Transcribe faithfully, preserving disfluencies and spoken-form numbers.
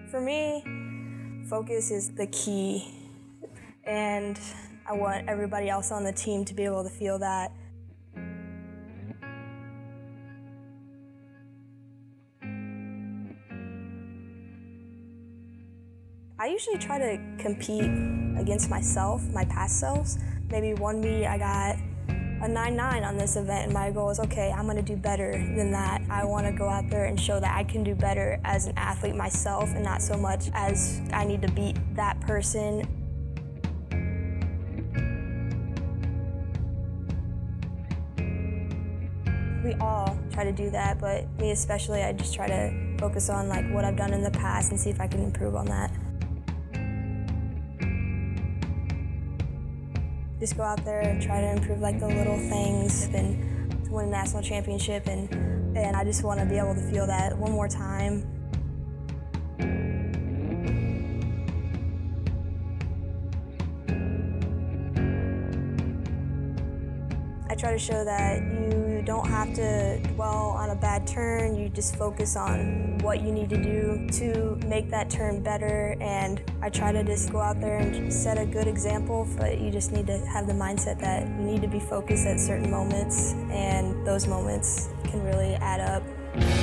For me, focus is the key, and I want everybody else on the team to be able to feel that. I usually try to compete against myself, my past selves. Maybe one meet I got a nine nine on this event, and my goal is, okay, I'm gonna do better than that. I wanna go out there and show that I can do better as an athlete myself, and not so much as I need to beat that person. We all try to do that, but me especially, I just try to focus on like what I've done in the past and see if I can improve on that. Just go out there and try to improve like the little things and to win a national championship, and, and I just want to be able to feel that one more time. I try to show that you don't have to dwell on a bad turn, you just focus on what you need to do to make that turn better, and I try to just go out there and set a good example, but you just need to have the mindset that you need to be focused at certain moments, and those moments can really add up.